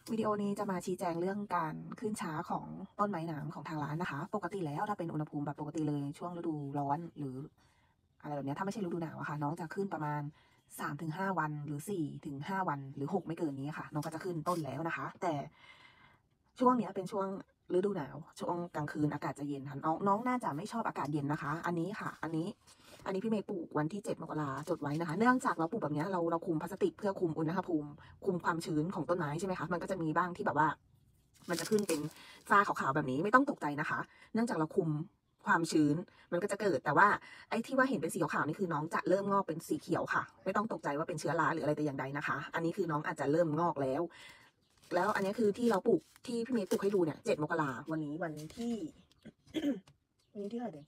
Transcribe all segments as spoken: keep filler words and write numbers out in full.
วิดีโอนี้จะมาชี้แจงเรื่องการขึ้นช้าของต้นไม้น้ำของทางร้านนะคะปกติแล้วถ้าเป็นอุณหภูมิแบบปกติเลยช่วงฤดูร้อนหรืออะไรแบบนี้ถ้าไม่ใช่ฤดูหนาวอะค่ะน้องจะขึ้นประมาณ สามถึงห้า วันหรือ สี่ถึงห้า วันหรือหกไม่เกินนี้ค่ะน้องก็จะขึ้นต้นแล้วนะคะแต่ช่วงนี้เป็นช่วงฤดูหนาวช่วงกลางคืนอากาศจะเย็นค่ะน้องน้องน่าจะไม่ชอบอากาศเย็นนะคะอันนี้ค่ะอันนี้อันนี้พี่เมย์ปลูกวันที่เจ็ดมกราจดไว้นะคะเนื่องจากเราปลูกแบบนี้เราเราคุมพลาสติกเพื่อคุมอุณหภูมิคุมความชื้นของต้นไม้ใช่ไหมคะมันก็จะมีบ้างที่แบบว่ามันจะขึ้นเป็นฝ้าขาวๆแบบนี้ไม่ต้องตกใจนะคะเนื่องจากเราคุมความชื้นมันก็จะเกิดแต่ว่าไอ้ที่ว่าเห็นเป็นสีขาวๆนี่คือน้องจะเริ่มงอกเป็นสีเขียวค่ะไม่ต้องตกใจว่าเป็นเชื้อราหรืออะไรแต่อย่างใดนะคะอันนี้คือน้องอาจจะเริ่มงอกแล้วแล้วอันนี้คือที่เราปลูกที่พี่เมย์ปลูกให้ดูเนี่ยเจ็ดมกราวันนี้วันที่ วันนี้ที่อะไรเด็ก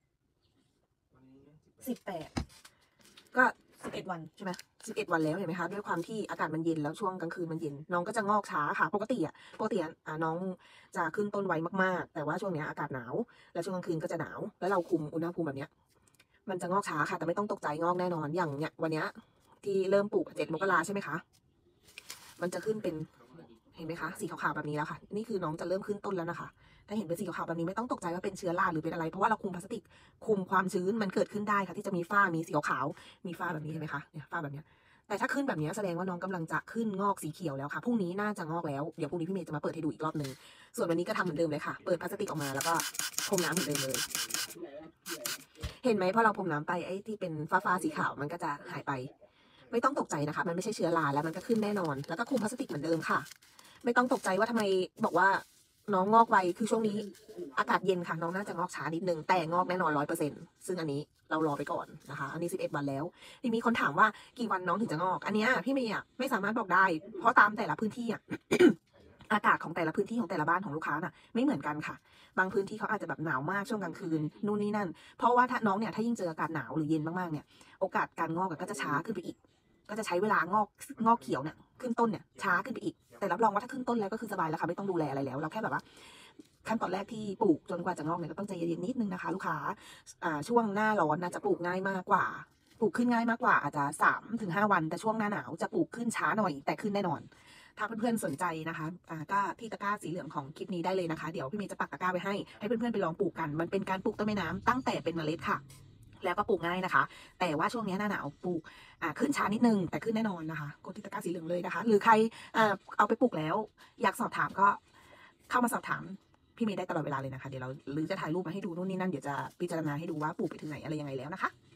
สิบแปดก็สิบเอ็ดวันใช่ไหมสิบเอ็ดวันแล้วเห็นไหมคะด้วยความที่อากาศมันเย็นแล้วช่วงกลางคืนมันเย็นน้องก็จะงอกช้าค่ะปกติอ่ะปกติอ่ะน้องจะขึ้นต้นไวมากๆแต่ว่าช่วงนี้อากาศหนาวแล้วช่วงกลางคืนก็จะหนาวแล้วเราคุมอุณหภูมิแบบเนี้ยมันจะงอกช้าค่ะแต่ไม่ต้องตกใจงอกแน่นอนอย่างเนี้ยวันเนี้ยที่เริ่มปลูกเจ็ดมกราใช่ไหมคะมันจะขึ้นเป็นเห็นไหมคะสีขาวๆแบบนี้แล้วค่ะนี่คือน้องจะเริ่มขึ้นต้นแล้วนะคะถ้าเห็นเป็นสีขาวๆแบบนี้ไม่ต้องตกใจว่าเป็นเชื้อราหรือเป็นอะไรเพราะว่าเราคุมพลาสติกคุมความชื้นมันเกิดขึ้นได้ค่ะที่จะมีฝ้ามีสีขาวมีฝ้าแบบนี้เห็นไหมคะเนี่ยฝ้าแบบนี้แต่ถ้าขึ้นแบบนี้แสดงว่าน้องกำลังจะขึ้นงอกสีเขียวแล้วค่ะพรุ่งนี้น่าจะงอกแล้วเดี๋ยวพรุ่งนี้พี่เมย์จะมาเปิดให้ดูอีกรอบนึงส่วนวันนี้ก็ทำเหมือนเดิมเลยค่ะเปิดพลาสติกออกมาแล้วก็พรมน้ำเหมือนเดิมเลยเห็นไหมพอเราพรมน้ำไปไอ้ที่เป็นฝ้าๆสีขาวมันก็จะหายไปไม่ต้องตกใจนะคะมันไม่ใช่เชื้อราแล้วมันก็ขึ้นแน่นอนแล้วก็คุมพลาสติกเหมือนเดิมค่ะไม่ต้องตกใจว่าทำไมบอกว่าน้องงอกไวคือช่วงนี้อากาศเย็นค่ะน้องน่าจะงอกช้านิดนึงแต่งอกแน่นอนร้อยเปอร์เซ็นต์ซึ่งอันนี้เรารอไปก่อนนะคะอันนี้สิบเอ็ดวันแล้วที่มีคนถามว่ากี่วันน้องถึงจะงอกอันนี้พี่เมย์อ่ะไม่สามารถบอกได้เพราะตามแต่ละพื้นที่อ่ะ อากาศของแต่ละพื้นที่ของแต่ละบ้านของลูกค้าน่ะไม่เหมือนกันค่ะบางพื้นที่เขาอาจจะแบบหนาวมากช่วงกลางคืนนู่นนี่นั่นเพราะว่าถ้าน้องเนี่ยถ้ายิ่งเจออากาศหนาวหรือเย็นมากๆเนี่ยโอกาสการงอกก็จะช้าขึ้นไปอีกก็จะใช้เวลางอกงอกเขียวเนี่ยขึ้นต้นเนี่ยช้าขึ้นไปอีกแต่รับรองว่าถ้าขึ้นต้นแล้วก็คือสบายแล้วค่ะไม่ต้องดูแลอะไรแล้วเราแค่แบบว่าขั้นตอนแรกที่ปลูกจนกว่าจะงอกเนี่ยก็ต้องใจเย็นๆนิดนึงนะคะลูกค้าอ่าช่วงหน้าร้อนนะจะปลูกง่ายมากกว่าปลูกขึ้นง่ายมากกว่าอาจจะสามถึงห้าวันแต่ช่วงหน้าหนาวจะปลูกขึ้นช้าหน่อยแต่ขึ้นแน่นอนถ้าเพื่อนๆสนใจนะคะอ่าก็ที่ตะกร้าสีเหลืองของคลิปนี้ได้เลยนะคะเดี๋ยวพี่เมย์จะปักตะกร้าไว้ให้ให้เพื่อนๆไปลองปลูกกันมันเป็นการปลูกต้นไม้น้ำตั้งแต่เป็นเมล็ดค่ะแล้วก็ปลูกง่ายนะคะแต่ว่าช่วงนี้หน้าหนาวปลูกอ่าขึ้นช้านิดนึงแต่ขึ้นแน่นอนนะคะกดที่ตะกร้าสีเหลืองเลยนะคะหรือใครอ่าเอาไปปลูกแล้วอยากสอบถามก็เข้ามาสอบถามพี่เมย์ได้ตลอดเวลาเลยนะคะเดี๋ยวเราหรือจะถ่ายรูปมาให้ดูนู่นนี่นั่นเดี๋ยวจะพิจารณาให้ดูว่าปลูกไปถึงไหนอะไรยังไงแล้วนะคะ